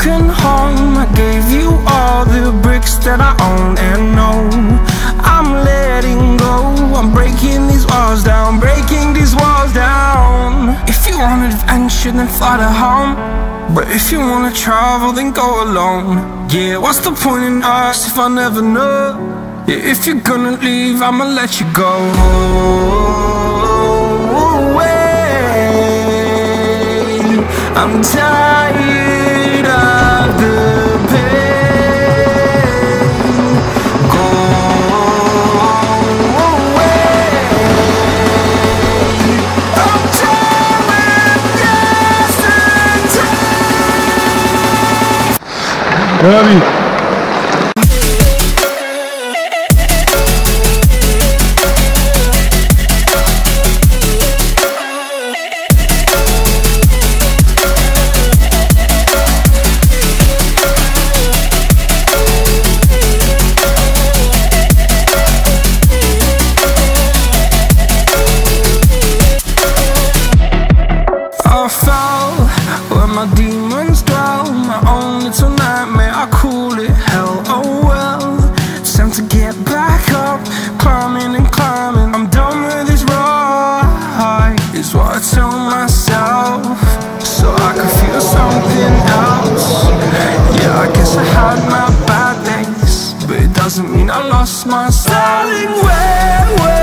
broken home. I gave you all the bricks that I own and know. I'm letting go, I'm breaking these walls down, breaking these walls down. If you want adventure, then fly to home. But if you wanna travel, then go alone. Yeah, what's the point in us if I never know? Yeah, if you're gonna leave, I'ma let you go. I'm tired of the pain. Go away. I'm done with yesterday. Abi. My demons dwell, my own little nightmare, I call it hell. Oh well, it's time to get back up, climbing and climbing. I'm done with this ride, is what I tell myself, so I can feel something else. Yeah, I guess I had my bad days, but it doesn't mean I lost my style. Darling, where